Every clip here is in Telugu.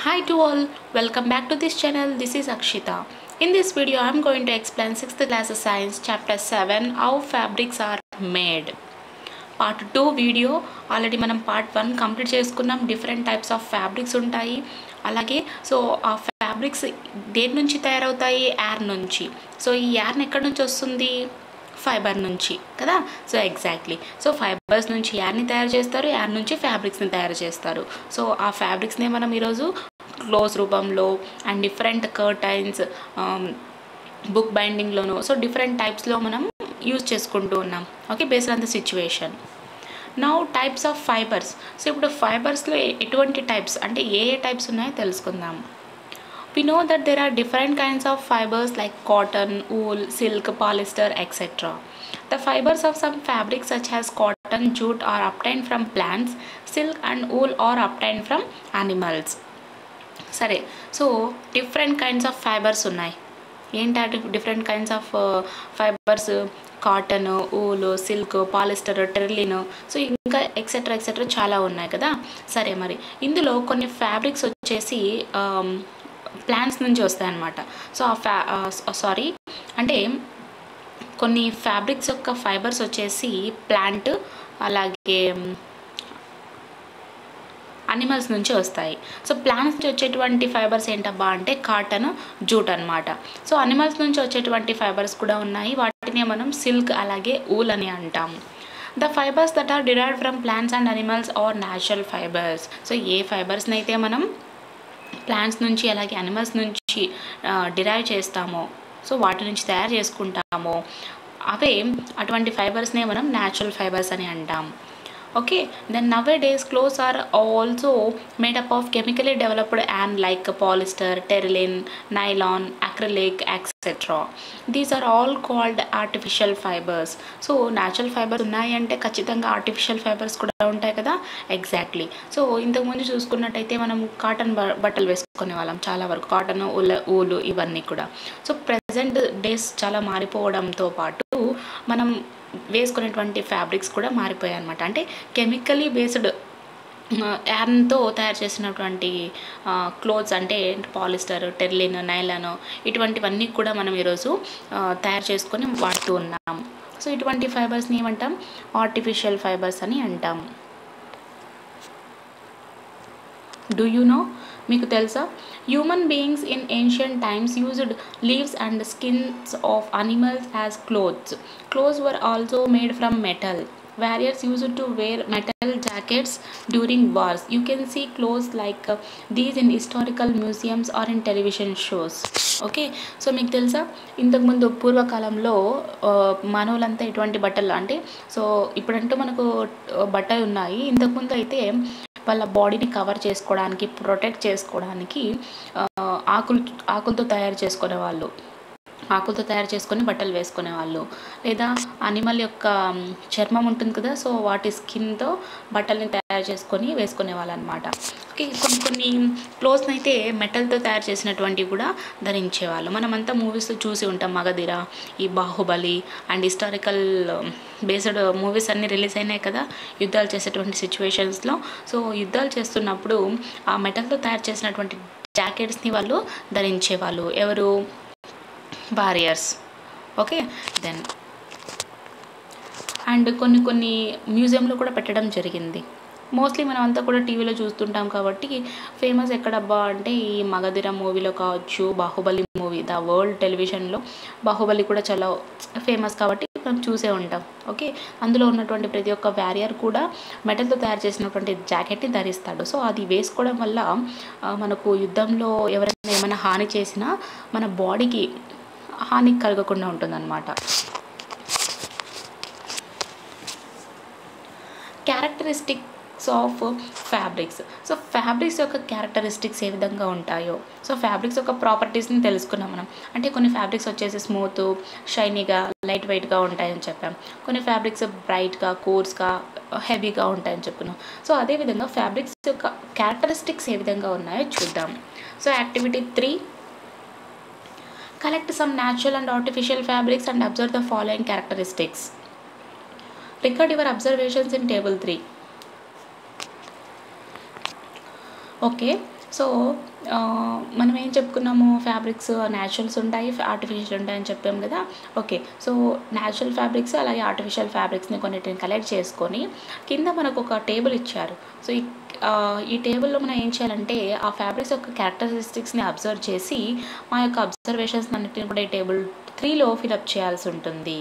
Hi to all, welcome back to this channel. This is Akshita. In this video, I am going to explain 6th class science chapter 7 how fabrics are made. Part 2 video already మనం పార్ట్ 1 కంప్లీట్ చేసుకున్నాం. డిఫరెంట్ టైప్స్ ఆఫ్ ఫ్యాబ్రిక్స్ ఉంటాయి. అలాగే సో ఆ ఫ్యాబ్రిక్స్ దేని నుంచి తయారవుతాయి? యార్ నుంచి. సో ఈ యార్న్ ఎక్కడి నుంచి వస్తుంది? ఫైబర్ నుంచి కదా. సో ఎగ్జాక్ట్లీ సో ఫైబర్స్ నుంచి యార్ని తయారు చేస్తారు, యార్ నుంచి ఫ్యాబ్రిక్స్ని తయారు చేస్తారు. సో ఆ ఫ్యాబ్రిక్స్నే మనం ఈరోజు క్లోజ్ రూపంలో అండ్ డిఫరెంట్ కర్టైన్స్ బుక్ బైండింగ్లోను సో డిఫరెంట్ టైప్స్లో మనం యూజ్ చేసుకుంటూ ఉన్నాం. Okay, based on the situation. Now types of fibres. So ఇప్పుడు ఫైబర్స్లో ఎటువంటి టైప్స్ అంటే ఏ టైప్స్ ఉన్నాయో తెలుసుకుందాం. We know that there are different kinds of fibers like cotton, wool, silk, polyester, etc. The fibers of some fabrics such as cotton, jute are obtained from plants. Silk and wool are obtained from animals. సరే, so different kinds of fibres ఉన్నాయి. ఏంటి different kinds of fibres? Cotton, wool, silk, polyester, terylene, so ఇంకా ఎక్సెట్రా ఎక్సెట్రా చాలా ఉన్నాయి కదా. సరే, మరి ఇందులో కొన్ని ఫ్యాబ్రిక్స్ వచ్చేసి ప్లాంట్స్ నుంచి వస్తాయి అన్నమాట. సో సారీ అంటే కొన్ని ఫ్యాబ్రిక్స్ యొక్క ఫైబర్స్ వచ్చేసి ప్లాంట్ అలాగే అనిమల్స్ నుంచి వస్తాయి. సో ప్లాంట్స్ నుంచి వచ్చేటువంటి ఫైబర్స్ ఏంటబ్బా అంటే కాటన్, జూట్ అనమాట. సో అనిమల్స్ నుంచి వచ్చేటువంటి ఫైబర్స్ కూడా ఉన్నాయి, వాటిని మనం సిల్క్ అలాగే ఊల్ అని అంటాం. The fibres that are derived from plants and animals are natural fibres. So ఏ ఫైబర్స్ని అయితే మనం ప్లాంట్స్ నుంచి అలాగే అనిమల్స్ నుంచి డిరైవ్ చేస్తామో సో వాటి నుంచి తయారు చేసుకుంటామో అవే అటువంటి ఫైబర్స్నే మనం న్యాచురల్ ఫైబర్స్ అని అంటాం. Okay, then nowadays clothes are also made up of chemically developed and like polyester, terylene, nylon, acrylic, etc. These are all called artificial fibers. So natural fibers ఉన్నాయి అంటే ఖచ్చితంగా ఆర్టిఫిషియల్ ఫైబర్స్ కూడా ఉంటాయి కదా. ఎగ్జాక్ట్లీ. సో ఇంతకుముందు చూసుకున్నట్టయితే మనం కాటన్ బట్టలు వేసుకునే వాళ్ళం చాలా వరకు, కాటన్, ఊలు ఇవన్నీ కూడా. సో ప్రజెంట్ డేస్ చాలా మారిపోవడంతో పాటు మనం వేసుకునేటువంటి ఫ్యాబ్రిక్స్ కూడా మారిపోయాయి అన్నమాట. అంటే కెమికలీ బేస్డ్ యార్న్తో తయారు చేసినటువంటి క్లోత్స్ అంటే పాలిస్టర్, టెర్లిన్, నైలాన్ ఇటువంటివన్నీ కూడా మనం ఈరోజు తయారు చేసుకొని వాడుతూ ఉన్నాం. సో ఇటువంటి ఫైబర్స్ని ఏమంటాం? ఆర్టిఫిషియల్ ఫైబర్స్ అని అంటాం. Do you know? మీకు తెలుసా? Human beings in ancient times used leaves and skins of animals as clothes. Clothes were also made from metal. Warriors used to wear metal jackets during wars. You can see clothes like these in historical museums or in television shows. Okay, so మీకు తెలుసా ఇంతకుముందు పూర్వకాలంలో మానవులంతా ఎటువంటి బట్టలు అంటే సో ఇప్పుడంటూ మనకు బట్టలు ఉన్నాయి, ఇంతకుముందు అయితే వాళ్ళ బాడీని కవర్ చేసుకోవడానికి ప్రొటెక్ట్ చేసుకోవడానికి ఆకులతో తయారు చేసుకునేవాళ్ళు, ఆకులతో తయారు చేసుకొని బట్టలు వేసుకునేవాళ్ళు. లేదా అనిమల్ యొక్క చర్మం ఉంటుంది కదా, సో వాటి స్కిన్తో బట్టల్ని తయారు చేసుకొని వేసుకునేవాళ్ళు అనమాట. ఓకే, కొన్ని క్లోత్స్ని అయితే మెటల్తో తయారు చేసినటువంటివి కూడా ధరించేవాళ్ళు. మనమంతా మూవీస్లో చూసి ఉంటాం, మగధీర, ఈ Baahubali and historical based movies అన్నీ రిలీజ్ అయినాయి కదా యుద్ధాలు చేసేటువంటి సిచ్యువేషన్స్లో. సో యుద్ధాలు చేస్తున్నప్పుడు ఆ మెటల్తో తయారు చేసినటువంటి జాకెట్స్ని వాళ్ళు ధరించేవాళ్ళు. ఎవరు? వారియర్స్. ఓకే, దెన్ అండ్ కొన్ని మ్యూజియంలో కూడా పెట్టడం జరిగింది. మోస్ట్లీ మనం అంతా కూడా టీవీలో చూస్తుంటాం కాబట్టి ఫేమస్ ఎక్కడబ్బా అంటే ఈ మగధీర మూవీలో కావచ్చు, బాహుబలి మూవీ, ద వరల్డ్ టెలివిజన్లో బాహుబలి కూడా చాలా ఫేమస్ కాబట్టి మనం చూసే ఉంటాం. ఓకే, అందులో ఉన్నటువంటి ప్రతి ఒక్క వారియర్ కూడా మెటల్తో తయారు చేసినటువంటి జాకెట్ని ధరిస్తాడు. సో అది వేసుకోవడం వల్ల మనకు యుద్ధంలో ఎవరైనా ఏమైనా హాని చేసినా మన బాడీకి హాని కలగకుండా ఉంటుందన్నమాట. Characteristics of fabrics. So fabrics యొక్క క్యారెక్టరిస్టిక్స్ ఏ విధంగా ఉంటాయో, సో ఫ్యాబ్రిక్స్ యొక్క ప్రాపర్టీస్ని తెలుసుకున్నాం మనం. అంటే కొన్ని ఫ్యాబ్రిక్స్ వచ్చేసి స్మూత్, షైనీగా, లైట్ వెయిట్గా ఉంటాయని చెప్పాం. కొన్ని ఫ్యాబ్రిక్స్ బ్రైట్గా, కోర్స్గా, హెవీగా ఉంటాయని చెప్పుకున్నాం. సో అదేవిధంగా ఫ్యాబ్రిక్స్ యొక్క క్యారెక్టరిస్టిక్స్ ఏ విధంగా ఉన్నాయో చూద్దాం. So activity 3, collect some natural and artificial fabrics and observe the following characteristics. Record your observations in table 3. Okay, so మనం ఏం చెప్పుకున్నాము, ఫ్యాబ్రిక్స్ న్యాచురల్స్ ఉంటాయి, ఆర్టిఫిషియల్ ఉంటాయని చెప్పాం కదా. ఓకే, సో న్యాచురల్ ఫ్యాబ్రిక్స్ అలాగే ఆర్టిఫిషియల్ ఫ్యాబ్రిక్స్ని కొన్నిటిని కలెక్ట్ చేసుకొని కింద మనకు ఒక టేబుల్ ఇచ్చారు. సో ఈ టేబుల్లో మనం ఏం చేయాలంటే ఆ ఫ్యాబ్రిక్స్ యొక్క క్యారెక్టరిస్టిక్స్ని అబ్జర్వ్ చేసి మా యొక్క అబ్జర్వేషన్స్ అన్నిటిని కూడా ఈ టేబుల్ 3లో ఫిలప్ చేయాల్సి ఉంటుంది.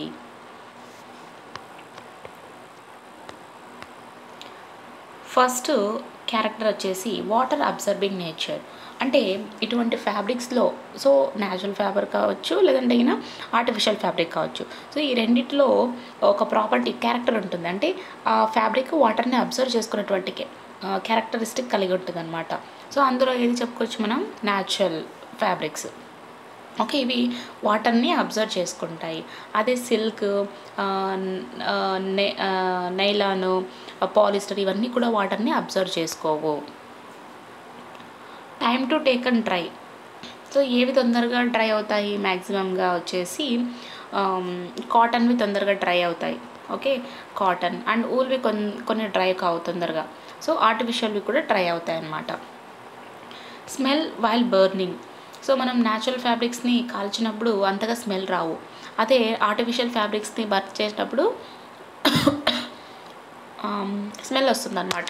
ఫస్ట్ క్యారెక్టర్ వచ్చేసి వాటర్ అబ్జర్బింగ్ నేచర్. అంటే ఇటువంటి ఫ్యాబ్రిక్స్లో, సో న్యాచురల్ ఫ్యాబ్రిక్ కావచ్చు లేదంటే అయినా ఆర్టిఫిషియల్ ఫ్యాబ్రిక్ కావచ్చు, సో ఈ రెండిట్లో ఒక ప్రాపర్టీ క్యారెక్టర్ ఉంటుంది. అంటే ఆ ఫ్యాబ్రిక్ వాటర్ని అబ్జర్వ్ చేసుకున్నటువంటి క్యారెక్టరిస్టిక్ కలిగి ఉంటుంది అనమాట. సో అందులో ఏది చెప్పుకోవచ్చు మనం, న్యాచురల్ ఫ్యాబ్రిక్స్. ఓకే, ఇవి వాటర్ని అబ్జర్వ్ చేసుకుంటాయి. అదే సిల్క్, నైలాను, పాలిస్టర్ ఇవన్నీ కూడా వాటర్ని అబ్జర్వ్ చేసుకోవు. Time to take and dry. So ఏవి తొందరగా డ్రై అవుతాయి, మ్యాక్సిమంగా వచ్చేసి కాటన్వి తొందరగా డ్రై అవుతాయి. ఓకే, కాటన్ అండ్ ఊల్వి కొన్ని డ్రై కావు తొందరగా. సో ఆర్టిఫిషియల్వి కూడా డ్రై అవుతాయి అన్నమాట. Smell while burning. సో మనం న్యాచురల్ ఫ్యాబ్రిక్స్ని కాల్చినప్పుడు అంతగా స్మెల్ రావు. అదే ఆర్టిఫిషియల్ ఫ్యాబ్రిక్స్ని బర్న్ చేసినప్పుడు స్మెల్ వస్తుంది అన్నమాట.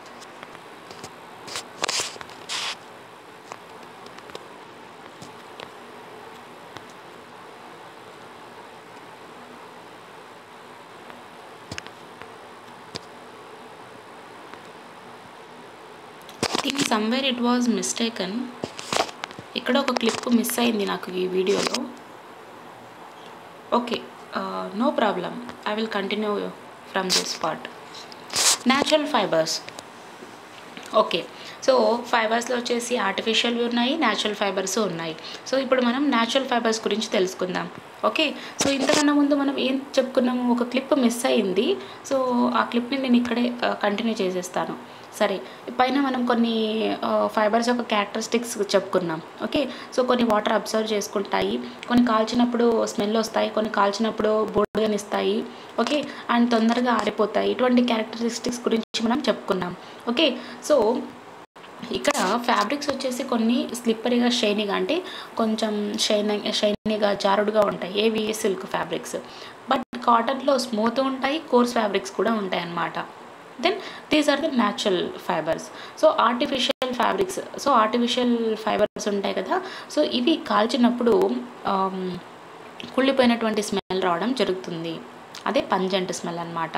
I think somewhere it was mistaken. ఇక్కడ ఒక క్లిప్ మిస్ అయింది నాకు ఈ వీడియోలో. Okay, no problem, I will continue from this part. Natural fibres. Okay, so ఫైబర్స్లో వచ్చేసి ఆర్టిఫిషియల్వి ఉన్నాయి, న్యాచురల్ ఫైబర్స్ ఉన్నాయి. సో ఇప్పుడు మనం న్యాచురల్ ఫైబర్స్ గురించి తెలుసుకుందాం. ఓకే, సో ఇంతకన్నా ముందు మనం ఏం చెప్పుకున్నాము, ఒక క్లిప్ మిస్ అయింది. సో ఆ క్లిప్ని నేను ఇక్కడే కంటిన్యూ చేసేస్తాను. సరే, పైన మనం కొన్ని ఫైబర్స్ యొక్క క్యారెక్టరిస్టిక్స్ చెప్పుకున్నాం. ఓకే, సో కొన్ని వాటర్ అబ్జర్వ్ చేసుకుంటాయి, కొన్ని కాల్చినప్పుడు స్మెల్ వస్తాయి, కొన్ని కాల్చినప్పుడు బోర్డుగానిస్తాయి. ఓకే, అండ్ తొందరగా ఆరిపోతాయి. ఇటువంటి క్యారెక్టరిస్టిక్స్ గురించి మనం చెప్పుకున్నాం. ఓకే, సో ఇక్కడ ఫ్యాబ్రిక్స్ వచ్చేసి కొన్ని స్లిప్పరీగా, షైనీగా, అంటే కొంచెం షైనీగా జారుడుగా ఉంటాయి. ఏవి, సిల్క్ ఫ్యాబ్రిక్స్. బట్ కాటన్లో స్మూత్ ఉంటాయి, కోర్స్ ఫ్యాబ్రిక్స్ కూడా ఉంటాయి అన్నమాట. Then these are the natural fibres. So artificial fabrics, so artificial fibres ఉంటాయి కదా, సో ఇవి కాల్చినప్పుడు కుళ్ళిపోయినటువంటి స్మెల్ రావడం జరుగుతుంది. అదే పంజెంట్ స్మెల్ అన్నమాట.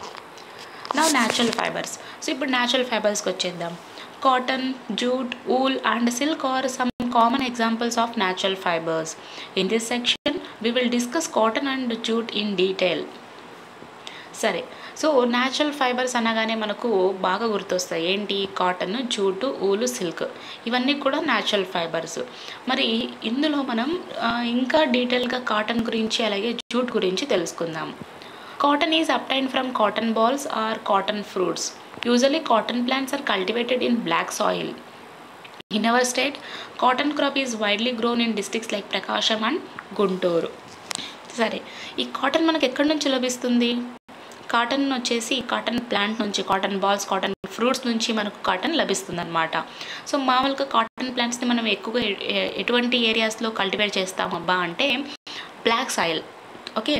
నా న్యాచురల్ ఫైబర్స్. సో ఇప్పుడు న్యాచురల్ ఫైబర్స్కి వచ్చేద్దాం. Cotton, jute, wool and silk are some common examples of natural fibers. In this section, we will discuss cotton and jute in detail. సరే, సో న్యాచురల్ ఫైబర్స్ అనగానే మనకు బాగా గుర్తొస్తాయి ఏంటి, కాటన్, జూటు, ఊలు, సిల్క్, ఇవన్నీ కూడా న్యాచురల్ ఫైబర్స్. మరి ఇందులో మనం ఇంకా డీటెయిల్గా కాటన్ గురించి అలాగే జూట్ గురించి తెలుసుకుందాం. Cotton is obtained from cotton balls or cotton fruits. Usually cotton plants are cultivated in black soil. In our state, cotton crop is widely grown in districts like Prakasham and Guntur. సరే, ఈ కాటన్ మనకు ఎక్కడి నుంచి లభిస్తుంది? కాటన్ వచ్చేసి కాటన్ ప్లాంట్ నుంచి, కాటన్ బాల్స్, కాటన్ ఫ్రూట్స్ నుంచి మనకు కాటన్ లభిస్తుంది అనమాట. సో మామూలుగా కాటన్ ప్లాంట్స్ని మనం ఎక్కువగా ఎటువంటి ఏరియాస్లో కల్టివేట్ చేస్తామబ్బా అంటే black soil. Okay,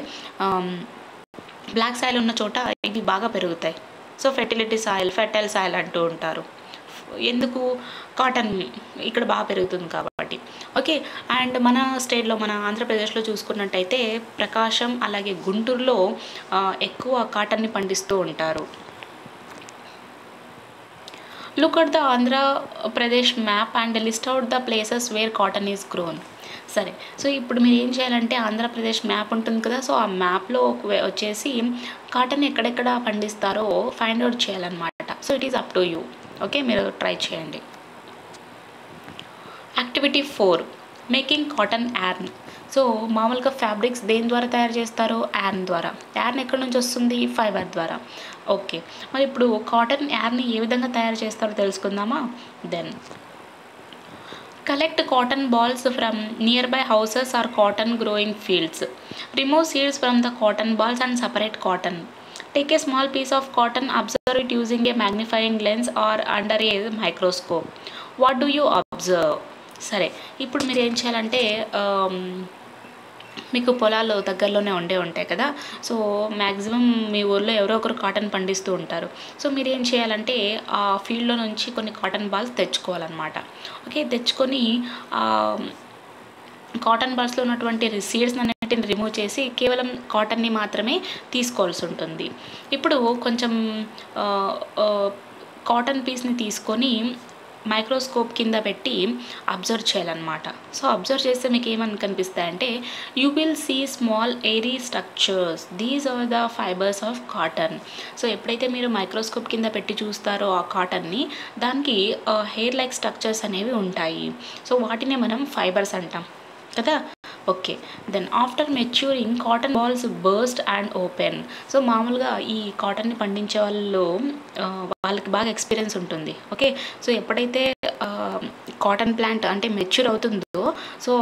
black soil ఉన్న చోట ఇవి బాగా పెరుగుతాయి. సో ఫెర్టైల్ సాయిల్ అంటూ ఉంటారు. ఎందుకు, కాటన్ ఇక్కడ బాగా పెరుగుతుంది కాబట్టి. ఓకే, అండ్ మన స్టేట్లో, మన ఆంధ్రప్రదేశ్లో చూసుకున్నట్టయితే ప్రకాశం అలాగే గుంటూరులో ఎక్కువ కాటన్ని పండిస్తూ ఉంటారు. Look at the Andhra Pradesh map and list out the places where cotton is grown. సరే, సో ఇప్పుడు మీరు ఏం చేయాలంటే ఆంధ్రప్రదేశ్ మ్యాప్ ఉంటుంది కదా, సో ఆ మ్యాప్లో వచ్చేసి కాటన్ ఎక్కడెక్కడ పండిస్తారో ఫైండ్ అవుట్ చేయాలన్నమాట. So it is up to you. Okay, మీరు ట్రై చేయండి. Activity 4, making cotton yarn. So మామూలుగా ఫ్యాబ్రిక్స్ దేని ద్వారా తయారు చేస్తారో, యార్న్ ద్వారా. యార్న్ ఎక్కడి నుంచి వస్తుంది? ఫైబర్ ద్వారా. ఓకే, మరి ఇప్పుడు కాటన్ యార్న్ని ఏ విధంగా తయారు చేస్తారో తెలుసుకుందామా? Then collect cotton balls from nearby houses or cotton growing fields. Remove seeds from the cotton balls and separate cotton. Take a small piece of cotton, observe it using a magnifying lens or under a microscope. What do you observe? సరే, ఇప్పుడు మీరు ఏం చేయాలంటే మీకు పొలాలు దగ్గరలోనే ఉంటాయి కదా. సో మ్యాక్సిమం మీ ఊళ్ళో ఎవరో ఒకరు కాటన్ పండిస్తూ ఉంటారు. సో మీరు ఏం చేయాలంటే ఆ ఫీల్డ్లో నుంచి కొన్ని కాటన్ బాల్స్ తెచ్చుకోవాలన్నమాట. ఓకే, తెచ్చుకొని కాటన్ బాల్స్లో ఉన్నటువంటి సీడ్స్ అన్నిటిని రిమూవ్ చేసి కేవలం కాటన్ని మాత్రమే తీసుకోవాల్సి ఉంటుంది. ఇప్పుడు కొంచెం కాటన్ పీస్ని తీసుకొని మైక్రోస్కోప్ కింద పెట్టి అబ్జర్వ్ చేయాలన్నమాట. సో అబ్జర్వ్ చేస్తే మీకు ఏమని కనిపిస్తాయంటే you will see small airy structures, these are the fibres of cotton. So ఎప్పుడైతే మీరు మైక్రోస్కోప్ కింద పెట్టి చూస్తారో ఆ కాటన్ని, దానికి హెయిర్ లైక్ స్ట్రక్చర్స్ అనేవి ఉంటాయి. సో వాటినే మనం ఫైబర్స్ అంటాం కదా. Okay, then after maturing cotton balls burst and open. So మామూలుగా ఈ కాటన్ని పండించే వాళ్ళకి బాగా ఎక్స్పీరియన్స్ ఉంటుంది. ఓకే, సో ఎప్పుడైతే కాటన్ ప్లాంట్ అంటే మెచ్యూర్ అవుతుందో, సో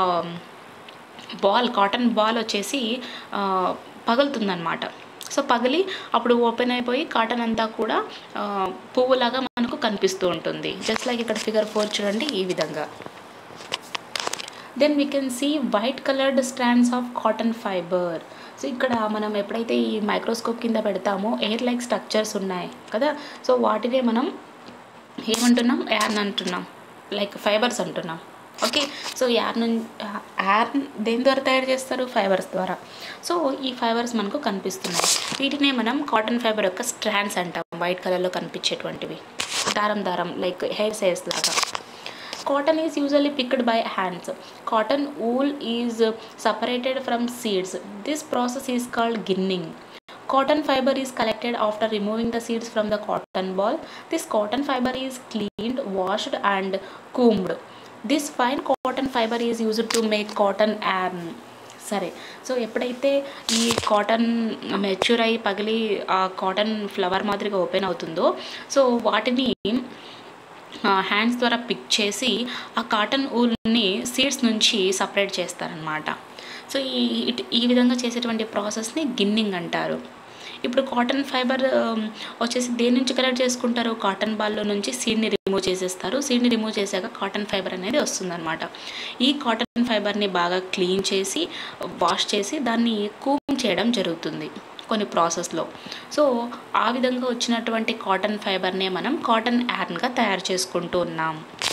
కాటన్ బాల్ వచ్చేసి పగులుతుందన్నమాట. సో పగిలి అప్పుడు ఓపెన్ అయిపోయి కాటన్ అంతా కూడా పువ్వులాగా మనకు కనిపిస్తూ ఉంటుంది. జస్ట్ లైక్ ఇక్కడ ఫిగర్ 4 చూడండి, ఈ విధంగా. Then we can see white coloured strands of cotton fibre. So ఇక్కడ మనం ఎప్పుడైతే ఈ మైక్రోస్కోప్ కింద పెడతామో ఎయిర్ లైక్ స్ట్రక్చర్స్ ఉన్నాయి కదా. సో వాటినే మనం ఏమంటున్నాం, యార్న్ అంటున్నాం, లైక్ ఫైబర్స్ అంటున్నాం. ఓకే, సో యార్న్ దేని ద్వారా తయారు చేస్తారు? ఫైబర్స్ ద్వారా. సో ఈ ఫైబర్స్ మనకు కనిపిస్తున్నాయి. వీటినే మనం కాటన్ ఫైబర్ యొక్క స్ట్రాండ్స్ అంటాం, వైట్ కలర్లో కనిపించేటువంటివి, దారం లైక్ హెయిర్ సైజ్ లాగా. Cotton is usually picked by hands. Cotton wool is separated from seeds. This process is called ginning. Cotton fiber is collected after removing the seeds from the cotton ball. This cotton fiber is cleaned, washed and combed. This fine cotton fiber is used to make cotton yarn. సరే, సో ఎప్పుడైతే ఈ కాటన్ మెచ్యూర్ అయ్యి పగిలి ఆ కాటన్ ఫ్లవర్ మాదిరిగా ఓపెన్ అవుతుందో, సో వాటిని హ్యాండ్స్ ద్వారా పిక్ చేసి ఆ కాటన్ ఊల్ని సీడ్స్ నుంచి సపరేట్ చేస్తారనమాట. సో ఈ విధంగా చేసేటువంటి ప్రాసెస్ని గిన్నింగ్ అంటారు. ఇప్పుడు కాటన్ ఫైబర్ వచ్చేసి దేని నుంచి కలెక్ట్ చేసుకుంటారు? కాటన్ బాల్లో నుంచి సీడ్ని రిమూవ్ చేసేస్తారు. సీడ్ని రిమూవ్ చేశాక కాటన్ ఫైబర్ అనేది వస్తుందన్నమాట. ఈ కాటన్ ఫైబర్ని బాగా క్లీన్ చేసి వాష్ చేసి దాన్ని కూమ్ చేయడం జరుగుతుంది కొన్ని ప్రాసెస్లో. సో ఆ విధంగా వచ్చినటువంటి కాటన్ ఫైబర్నే మనం కాటన్ యార్న్గా తయారు చేసుకుంటూ ఉన్నాం.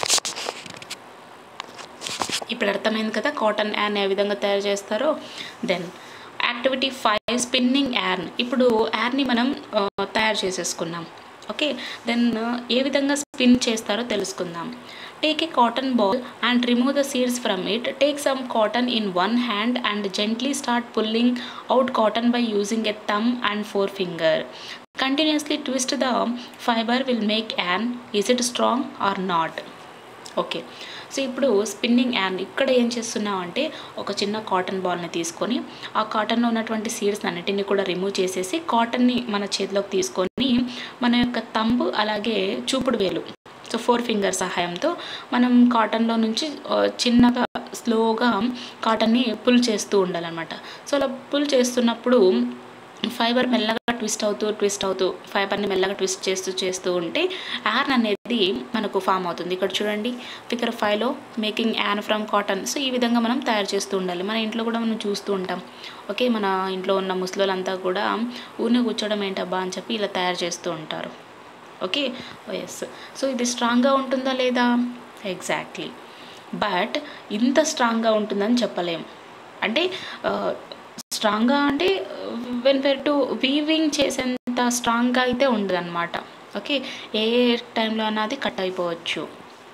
ఇప్పుడు అర్థమైంది కదా కాటన్ యార్న్ ఏ విధంగా తయారు చేస్తారో. Then activity 5 spinning yarn. ఇప్పుడు యార్న్ని మనం తయారు చేసేసుకున్నాం. ఓకే, దెన్ ఏ విధంగా స్పిన్ చేస్తారో తెలుసుకుందాం. Take a cotton ball and remove the seeds from it. Take some cotton in one hand and gently start pulling out cotton by using a thumb and forefinger. Continuously twist the fiber will make yarn. Is it strong or not? Okay, so ఇప్పుడు స్పిన్నింగ్ యార్న్ ఇక్కడ ఏం చేస్తున్నాం అంటే ఒక చిన్న కాటన్ బాల్ని తీసుకొని ఆ కాటన్లో ఉన్నటువంటి సీడ్స్ అన్నిటిని కూడా రిమూవ్ చేసేసి కాటన్ని మన చేతిలోకి తీసుకొని మన యొక్క తంబు అలాగే చూపుడు వేలు, సో 4 ఫింగర్ సహాయంతో మనం కాటన్లో నుంచి చిన్నగా స్లోగా కాటన్ని పుల్ చేస్తూ ఉండాలన్నమాట. సో అలా పుల్ చేస్తున్నప్పుడు ఫైబర్ మెల్లగా ట్విస్ట్ అవుతూ ఫైబర్ని మెల్లగా ట్విస్ట్ చేస్తూ ఉంటే యార్న్ అనేది మనకు ఫామ్ అవుతుంది. ఇక్కడ చూడండి ఫిగర్ 5లో making yarn from cotton. So ఈ విధంగా మనం తయారు చేస్తూ ఉండాలి. మన ఇంట్లో కూడా మనం చూస్తూ ఉంటాం. ఓకే, మన ఇంట్లో ఉన్న ముసలోళ్ళంతా కూడా ఊరినే కూర్చోవడం ఏంటబ్బా అని చెప్పి ఇలా తయారు చేస్తూ ఉంటారు. Okay, yes. సో ఇది స్ట్రాంగ్గా ఉంటుందా లేదా? ఎగ్జాక్ట్లీ. బట్ ఇంత స్ట్రాంగ్గా ఉంటుందని చెప్పలేము. అంటే స్ట్రాంగ్గా అంటే వెన్ టు వీవింగ్ చేసేంత స్ట్రాంగ్గా అయితే ఉండదు అనమాట. ఓకే, ఏ టైంలో అన్నది కట్ అయిపోవచ్చు.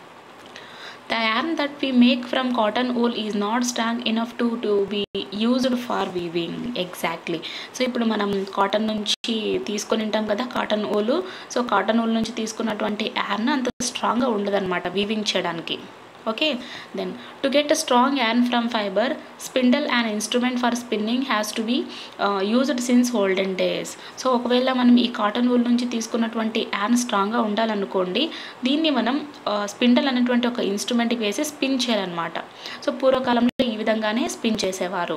The yarn that we make from cotton wool is not strong enough to be used for weaving. Exactly. So ఇప్పుడు మనం కాటన్ నుంచి తీసుకొని ఉంటాం కదా cotton wool. So cotton wool నుంచి తీసుకున్నటువంటి యార్న్ అంత స్ట్రాంగ్గా ఉండదన్నమాట వీవింగ్ చేయడానికి. Okay, then to get a strong yarn from fiber, spindle, an instrument for spinning, has to be used since olden days. So ఒకవేళ మనం ఈ కాటన్ ఊల్ నుంచి తీసుకున్నటువంటి యార్న్ స్ట్రాంగ్గా ఉండాలనుకోండి, దీన్ని మనం స్పిండల్ అనేటువంటి ఒక ఇన్స్ట్రుమెంట్కి వేసి స్పిన్ చేయాలన్నమాట. సో పూర్వకాలంలో ఈ విధంగానే స్పిన్ చేసేవారు.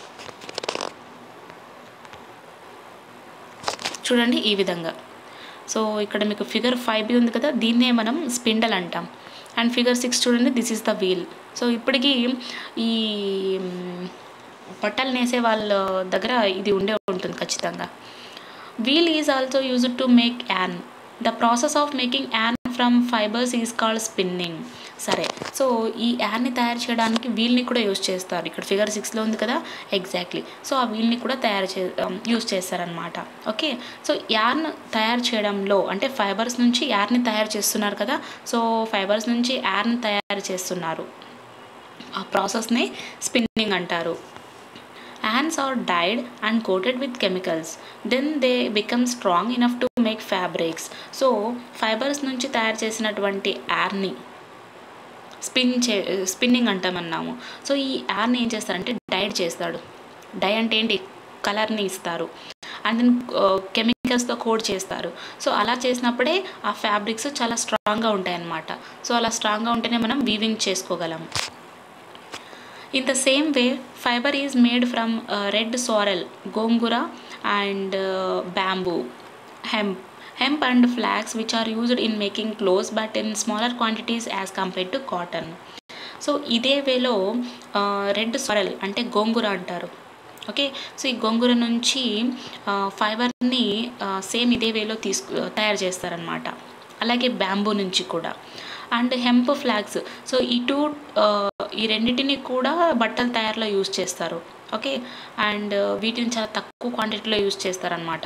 చూడండి ఈ విధంగా. సో ఇక్కడ మీకు ఫిగర్ 5b ఉంది కదా, దీన్నే మనం స్పిండల్ అంటాం. అండ్ ఫిగర్ 6 చూడండి, this is the wheel. So ఇప్పటికీ ఈ బట్టలు నేసే వాళ్ళ దగ్గర ఇది ఉండే ఉంటుంది ఖచ్చితంగా. Wheel is also used to make yarn. The process of making yarn from fibres is called spinning. సరే, సో ఈ యాన్ని తయారు చేయడానికి వీల్ని కూడా యూజ్ చేస్తారు. ఇక్కడ ఫిగర్ 6లో ఉంది కదా, ఎగ్జాక్ట్లీ. సో ఆ వీల్ని కూడా యూజ్ చేస్తారనమాట. ఓకే, సో యార్న్ తయారు చేయడంలో అంటే ఫైబర్స్ నుంచి యార్ని తయారు చేస్తున్నారు కదా, సో ఫైబర్స్ నుంచి యార్న్ తయారు చేస్తున్నారు. ఆ ప్రాసెస్ని స్పిన్నింగ్ అంటారు. Yarns are dyed and coated with chemicals. Then they become strong enough to make fabrics. So fibres నుంచి తయారు చేసినటువంటి యార్ని స్పిన్నింగ్ అంటామన్నాము. సో ఈ యార్ని ఏం చేస్తారంటే డైడ్ చేస్తాడు. డై అంటే ఏంటి, కలర్ని ఇస్తారు. అండ్ దెన్ కెమికల్స్తో కోడ్ చేస్తారు. సో అలా చేసినప్పుడే ఆ ఫ్యాబ్రిక్స్ చాలా స్ట్రాంగ్గా ఉంటాయి అన్నమాట. సో అలా స్ట్రాంగ్గా ఉంటేనే మనం వీవింగ్ చేసుకోగలం. In the same way, fiber is made from red sorrel, gongura and bamboo, hemp and flax, which are used in making clothes but in smaller quantities as compared to cotton. So ఇదే వేలో రెడ్ సారెల్ అంటే గోంగూర అంటారు. ఓకే, సో ఈ గోంగూర నుంచి ఫైబర్ని సేమ్ ఇదే వేలో తయారు చేస్తారనమాట. అలాగే బ్యాంబూ నుంచి కూడా. అండ్ హెంప్ ఫ్లాగ్స్, సో ఈ రెండింటిని కూడా బట్టల తయారీలో యూజ్ చేస్తారు. ఓకే, అండ్ వీటిని చాలా తక్కువ క్వాంటిటీలో యూజ్ చేస్తారనమాట.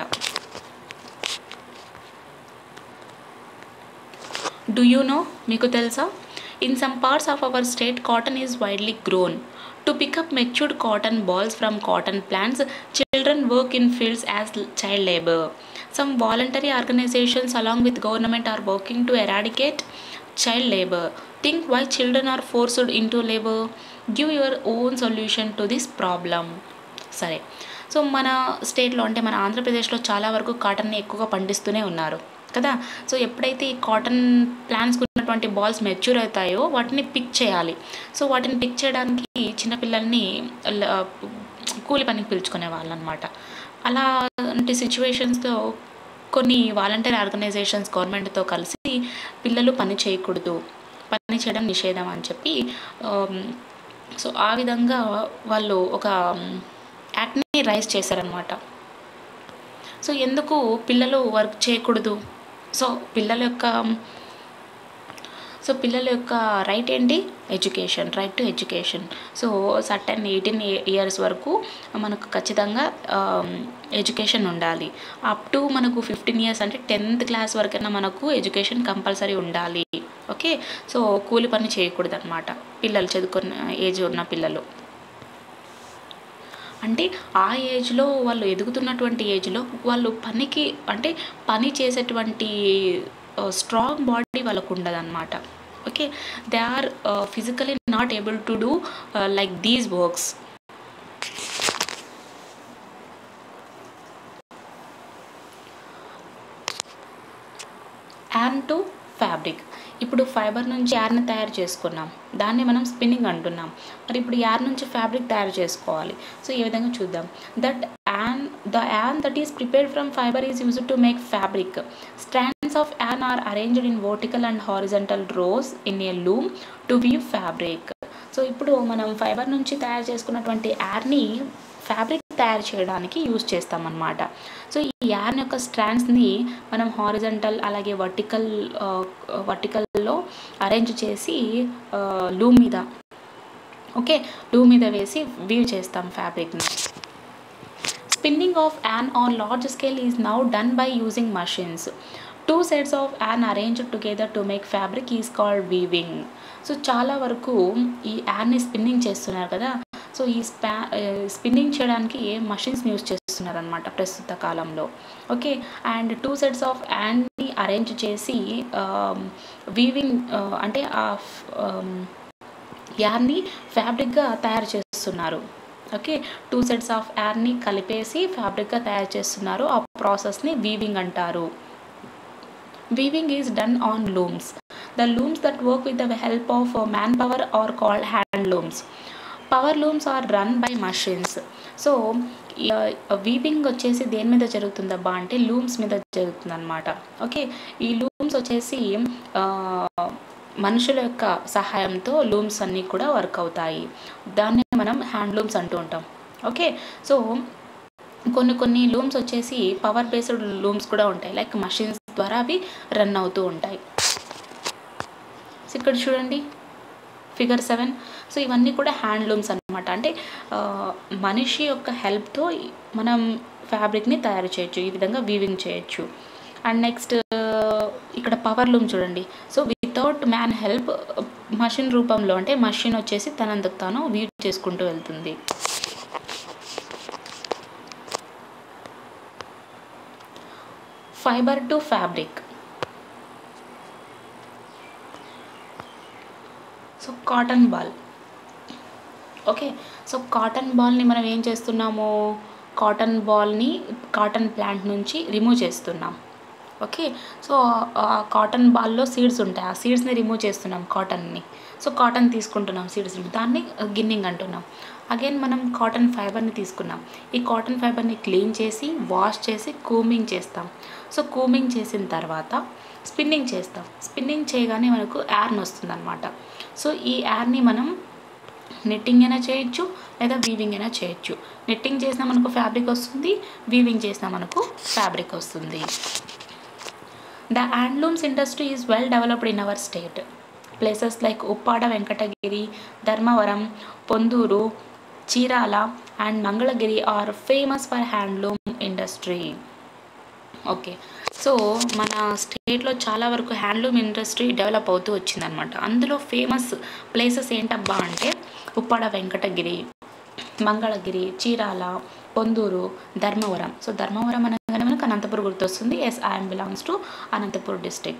డూ యూ నో, మీకు తెలుసా? In some parts of our state cotton is widely grown. To pick up matured cotton balls from cotton plants, children work in fields as child labor. Some voluntary organizations along with government are working to eradicate child labor. Think why children are forced into labor. Give your own solution to this problem. సరే, సో మన స్టేట్లో అంటే మన ఆంధ్రప్రదేశ్లో చాలా వరకు కాటన్ని ఎక్కువగా పండిస్తూనే ఉన్నారు కదా. సో ఎప్పుడైతే ఈ కాటన్ ప్లాంట్స్కి ఉన్నటువంటి బాల్స్ మెచ్యూర్ అవుతాయో వాటిని పిక్ చేయాలి. సో వాటిని పిక్ చేయడానికి చిన్నపిల్లల్ని కూలి పనికి పిలుచుకునే వాళ్ళు అనమాట. అలాంటి సిచ్యువేషన్స్లో కొన్ని వాలంటీర్ ఆర్గనైజేషన్స్ గవర్నమెంట్తో కలిసి పిల్లలు పని చేయకూడదు, పని చేయడం నిషేధం అని చెప్పి, సో ఆ విధంగా వాళ్ళు ఒక యాక్ట్ని రైజ్ చేశారనమాట. సో ఎందుకు పిల్లలు వర్క్ చేయకూడదు? సో పిల్లల యొక్క రైట్ ఏంటి? Education, right to education. So certain 18 years వరకు మనకు ఖచ్చితంగా ఎడ్యుకేషన్ ఉండాలి. అప్ టు మనకు 15 ఇయర్స్ అంటే 10th క్లాస్ వరకైనా మనకు ఎడ్యుకేషన్ కంపల్సరీ ఉండాలి. ఓకే, సో కూలి పని చేయకూడదు అనమాట పిల్లలు, చదువుకున్న ఏజ్ ఉన్న పిల్లలు. అంటే ఆ ఏజ్లో వాళ్ళు ఎదుగుతున్నటువంటి ఏజ్లో వాళ్ళు పని చేసేటువంటి స్ట్రాంగ్ బాడీ వాళ్ళకు ఉండదు అనమాట. Okay, they are physically not able to do like these works. Yarn to fabric. ఇప్పుడు ఫైబర్ నుంచి యార్ని తయారు చేసుకున్నాం, దాన్ని మనం స్పిన్నింగ్ అంటున్నాం. మరి ఇప్పుడు యార్ నుంచి ఫ్యాబ్రిక్ తయారు చేసుకోవాలి. సో ఈ విధంగా చూద్దాం. The yarn that is prepared from fiber is used to make fabric. Strands of yarn are arranged in vertical and horizontal rows in a loom to weave fabric. So ఇప్పుడు మనం ఫైబర్ నుంచి తయారు చేసుకున్నటువంటి యార్ని ఫ్యాబ్రిక్ తయారు చేయడానికి యూజ్ చేస్తామన్నమాట. సో ఈ యార్న్ యొక్క స్ట్రాండ్స్ని మనం హారిజంటల్ అలాగే వర్టికల్లో అరేంజ్ చేసి లూమ్ మీద వేసి వీవ్ చేస్తాం ఫ్యాబ్రిక్ని. Spinning of yarn on large scale is now done by using machines. 2 sets of yarn arranged together to make fabric is called weaving. So చాలా వరకు ఈ యార్ని స్పిన్నింగ్ చేస్తున్నారు కదా. సో ఈ స్పిన్నింగ్ చేయడానికి మషిన్స్ని యూజ్ చేస్తున్నారు అనమాట ప్రస్తుత కాలంలో. ఓకే, అండ్ 2 sets of yarnని అరేంజ్ చేసి వీవింగ్ అంటే ఆ యార్ని ఫ్యాబ్రిక్గా తయారు చేస్తున్నారు. ఓకే, 2 sets of yarnని కలిపేసి ఫ్యాబ్రిక్గా తయారు చేస్తున్నారు. ఆ ప్రాసెస్ని వీవింగ్ అంటారు. Weaving is done on looms. The looms that work with the help of manpower are called hand looms. Power looms are run by machines. So weaving వచ్చేసి దేని మీద జరుగుతుందబ్బా అంటే లూమ్స్ మీద జరుగుతుంది అనమాట. ఓకే, ఈ లూమ్స్ వచ్చేసి మనుషుల యొక్క సహాయంతో లూమ్స్ అన్నీ కూడా వర్క్ అవుతాయి. దాన్ని మనం హ్యాండ్ లూమ్స్ అంటూ ఉంటాం. ఓకే, సో కొన్ని లూమ్స్ వచ్చేసి పవర్ బేస్డ్ లూమ్స్ కూడా ఉంటాయి, లైక్ మషిన్స్ ద్వారా అవి రన్ అవుతూ ఉంటాయి. సో ఇక్కడ చూడండి ఫిగర్ 7. సో ఇవన్నీ కూడా హ్యాండ్ లూమ్స్ అనమాట. అంటే మనిషి యొక్క హెల్ప్తో మనం ఫ్యాబ్రిక్ని తయారు చేయొచ్చు, ఈ విధంగా వీవింగ్ చేయొచ్చు. అండ్ నెక్స్ట్ ఇక్కడ పవర్ లూమ్ చూడండి. So without man help machine రూపంలో, అంటే మషిన్ వచ్చేసి తనందుకు తాను వీవ్ చేసుకుంటూ వెళ్తుంది. Fibre to fabric. So cotton ball. Okay, so cotton బాల్ని మనం ఏం చేస్తున్నాము, కాటన్ బాల్ని కాటన్ ప్లాంట్ నుంచి రిమూవ్ చేస్తున్నాం. ఓకే, సో ఆ కాటన్ బాల్లో సీడ్స్ ఉంటాయి, ఆ సీడ్స్ని రిమూవ్ చేస్తున్నాం కాటన్ని. సో కాటన్ తీసుకుంటున్నాం సీడ్స్ని, దాన్ని గిన్నింగ్ అంటున్నాం. అగైన్ మనం కాటన్ ఫైబర్ని తీసుకున్నాం, ఈ కాటన్ ఫైబర్ని క్లీన్ చేసి వాష్ చేసి కూమింగ్ చేస్తాం. సో కూమింగ్ చేసిన తర్వాత స్పిన్నింగ్ చేస్తాం. స్పిన్నింగ్ చేయగానే మనకు యార్న్ వస్తుంది అనమాట. సో ఈ యార్ని మనం నెట్టింగ్ అయినా చేయొచ్చు లేదా వీవింగ్ అయినా చేయొచ్చు. నెట్టింగ్ చేసినా మనకు ఫ్యాబ్రిక్ వస్తుంది, వీవింగ్ చేసినా మనకు ఫ్యాబ్రిక్ వస్తుంది. The handlooms industry is well developed in our state. Places like Uppada Venkatagiri, Dharmavaram, Ponduru, Chirala and Mangalagiri are famous for handloom industry. Okay, so మన స్టేట్లో చాలా వరకు హ్యాండ్లూమ్ ఇండస్ట్రీ డెవలప్ అవుతూ వచ్చిందనమాట. అందులో ఫేమస్ ప్లేసెస్ ఏంటబ్బా అంటే ఉప్పాడ వెంకటగిరి, మంగళగిరి, చీరాల, పొందూరు, ధర్మవరం. సో ధర్మవరం అనగానే మనకు అనంతపురం గుర్తొస్తుంది. Yes, I am belongs to Anantapuram district.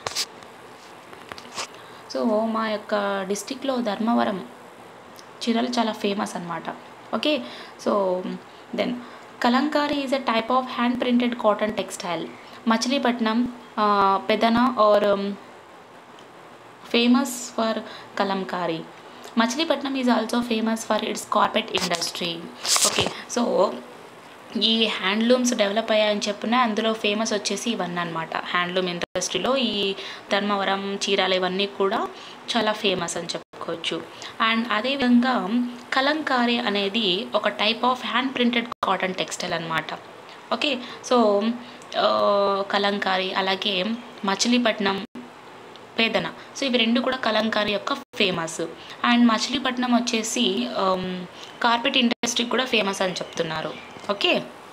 So మా యొక్క డిస్టిక్లో ధర్మవరం, చీరలు చాలా ఫేమస్ అనమాట. Okay, so then Kalamkari is a type of hand printed cotton textile. Machilipatnam, Pedana are famous for Kalamkari. Machilipatnam is also famous for its carpet industry. Okay, so ఈ హ్యాండ్లూమ్స్ డెవలప్ అయ్యాయని చెప్పిన అందులో ఫేమస్ వచ్చేసి ఇవన్నీ అనమాట. హ్యాండ్లూమ్ ఇండస్ట్రీలో ఈ ధర్మవరం, చీరాల ఇవన్నీ కూడా చాలా ఫేమస్ అని చెప్పుకోవచ్చు. అండ్ అదేవిధంగా కలంకారీ అనేది ఒక type of hand printed cotton textile అనమాట. ఓకే, సో కలంకారీ, అలాగే మచిలీపట్నం, పేదన, సో ఇవి రెండు కూడా కలంకారీ యొక్క ఫేమస్. అండ్ మచిలీపట్నం వచ్చేసి కార్పెట్ ఇండస్ట్రీ కూడా ఫేమస్ అని చెప్తున్నారు. Okay,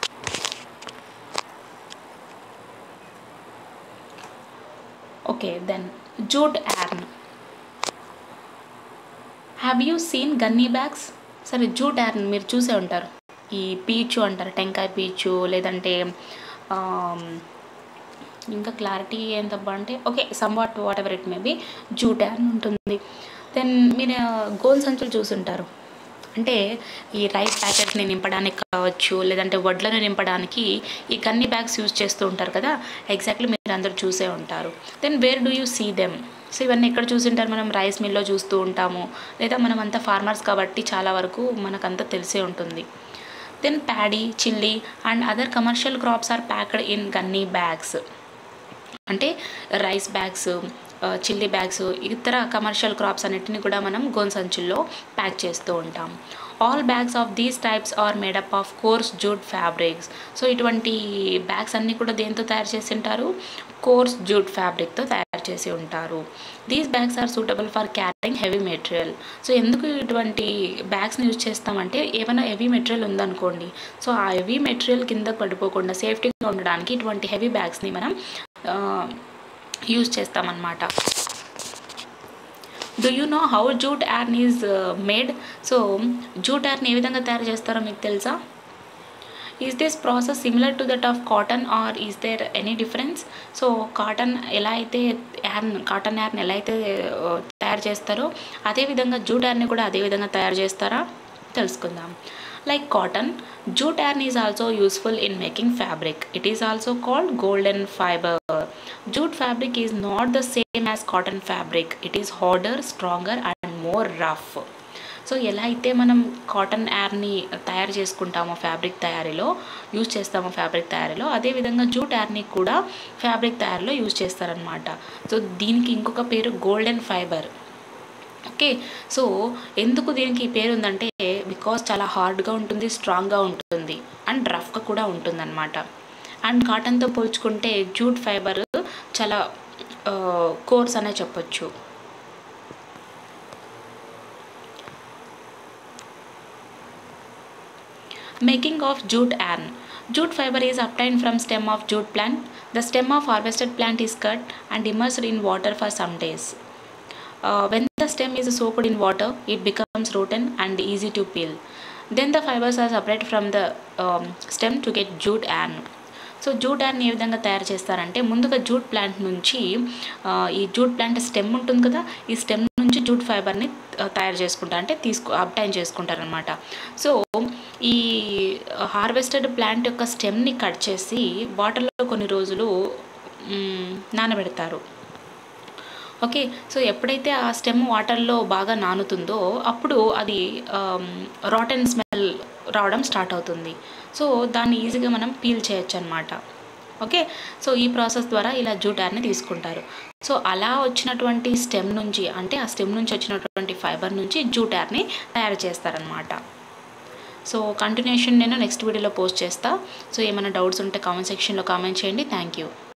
okay then jute yarn. Have you seen gunny bags? సరే, జూట్ యార్న్ మీరు చూసే ఉంటారు. ఈ పీచు అంటారు, టెంకాయ పీచు, లేదంటే ఇంకా క్లారిటీ ఏంటబ్బా అంటే okay somewhat whatever it may be, jute yarn ఉంటుంది. దెన్ మీరు గోల్ సంచులు చూసుంటారు, అంటే ఈ రైస్ ప్యాకెట్ని నింపడానికి కావచ్చు, లేదంటే వడ్లను నింపడానికి ఈ గన్నీ బ్యాగ్స్ యూజ్ చేస్తూ ఉంటారు కదా. ఎగ్జాక్ట్లీ మీరు అందరూ చూసే ఉంటారు. Then where do you see them? So ఇవన్నీ ఎక్కడ చూసింటారు? మనం రైస్ మిల్లో చూస్తూ ఉంటాము, లేదా మనం అంతా ఫార్మర్స్ కాబట్టి చాలా వరకు మనకంతా తెలిసే ఉంటుంది. Then paddy, chilli and other commercial crops are packed in gunny bags. అంటే రైస్ బ్యాగ్స్, చిల్లీ బ్యాగ్స్, ఇతర కమర్షియల్ క్రాప్స్ అన్నిటిని కూడా మనం గోన్ సంచుల్లో ప్యాక్ చేస్తూ ఉంటాం. All bags of these types are made up of course jute fabrics. So ఇటువంటి బ్యాగ్స్ అన్నీ కూడా దేంతో తయారు చేసి ఉంటారు? కోర్స్ జూట్ ఫ్యాబ్రిక్తో తయారు చేసి ఉంటారు. These bags are suitable for carrying heavy material. So ఎందుకు ఇటువంటి బ్యాగ్స్ని యూజ్ చేస్తామంటే ఏమైనా హెవీ మెటీరియల్ ఉందనుకోండి, సో ఆ హెవీ మెటీరియల్ కింద పడిపోకుండా సేఫ్టీగా ఉండడానికి ఇటువంటి హెవీ బ్యాగ్స్ని మనం యూజ్ చేస్తామన్నమాట. Do you know how jute yarn is made? So jute yarn ఏ విధంగా తయారు చేస్తారో మీకు తెలుసా? Is this process similar to that of cotton or is there any difference? So cotton ఎలా అయితే కాటన్ యార్న్ ఎలా అయితే తయారు చేస్తారో అదేవిధంగా జూట్ యార్ని కూడా అదే విధంగా తయారు చేస్తారా తెలుసుకుందాం. Like cotton, jute yarn is also useful in making fabric. It is also called golden fiber. Jute fabric is not the same as cotton fabric. It is harder, stronger and more rough. So ఎలా అయితే మనం కాటన్ యార్ని తయారు చేసుకుంటామో ఫ్యాబ్రిక్ తయారీలో యూజ్ చేస్తామో ఫ్యాబ్రిక్ తయారీలో, అదేవిధంగా జూట్ యార్ని కూడా ఫ్యాబ్రిక్ తయారీలో యూజ్ చేస్తారనమాట. సో దీనికి ఇంకొక పేరు గోల్డెన్ ఫైబర్. ఓకే, సో ఎందుకు దీనికి ఈ పేరు ఉందంటే బికాస్ చాలా హార్డ్గా ఉంటుంది, స్ట్రాంగ్గా ఉంటుంది అండ్ రఫ్గా కూడా ఉంటుందన్నమాట. అండ్ కాటన్తో పోల్చుకుంటే జూట్ ఫైబర్ చాలా కోర్స్ అనే చెప్పొచ్చు. Making of jute yarn. Jute fiber is obtained from stem of jute plant. The stem of harvested plant is cut and immersed in water for some days. When the stem is soaked in water, it becomes rotten and easy to peel. Then the fibers are separated from the stem to get jute yarn. So jute యార్ని ఏ విధంగా తయారు చేస్తారంటే, ముందుగా జూట్ ప్లాంట్ నుంచి ఈ జూట్ ప్లాంట్ స్టెమ్ ఉంటుంది కదా, ఈ స్టెమ్ నుంచి జూట్ ఫైబర్ని తయారు చేసుకుంటారు, అంటే అబ్టైన్ చేసుకుంటారనమాట. సో ఈ హార్వెస్టెడ్ ప్లాంట్ యొక్క స్టెమ్ని కట్ చేసి వాటర్లో కొన్ని రోజులు నానబెడతారు. ఓకే, సో ఎప్పుడైతే ఆ స్టెమ్ వాటర్లో బాగా నానుతుందో అప్పుడు అది రాటన్ స్మెల్ రావడం స్టార్ట్ అవుతుంది. సో దాన్ని ఈజీగా మనం పీల్ చేయొచ్చు అనమాట. ఓకే, సో ఈ ప్రాసెస్ ద్వారా ఇలా జూట్ యార్ని తీసుకుంటారు. సో అలా వచ్చినటువంటి స్టెమ్ నుంచి, అంటే ఆ స్టెమ్ నుంచి వచ్చినటువంటి ఫైబర్ నుంచి జూట్ యార్ని తయారు చేస్తారనమాట. సో కంటిన్యూషన్ నేను నెక్స్ట్ వీడియోలో పోస్ట్ చేస్తా. సో ఏమైనా డౌట్స్ ఉంటే కామెంట్ సెక్షన్లో కామెంట్ చేయండి. Thank you.